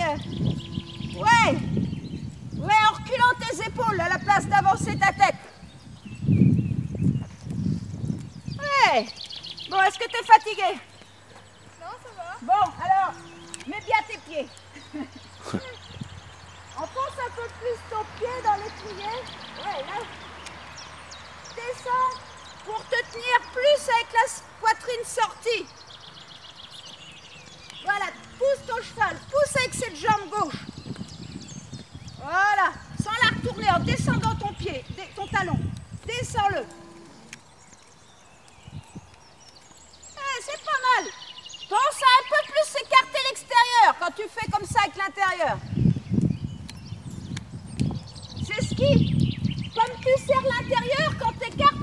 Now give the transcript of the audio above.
Ouais. Ouais, en reculant tes épaules à la place d'avancer ta tête. Ouais. Bon, est-ce que t'es fatigué? Non, ça va. Bon, alors, mets bien tes pieds. Enfonce un peu plus ton pied dans l'étrier. Ouais, là. Descends pour te tenir plus avec la poitrine sortie. Voilà, pousse ton cheval, pousse avec cette jambe gauche. Voilà, sans la retourner, en descendant ton pied, ton talon. Descends-le. C'est pas mal. Pense à un peu plus écarter l'extérieur quand tu fais comme ça avec l'intérieur. C'est ce qui, comme tu serres l'intérieur, quand tu écartes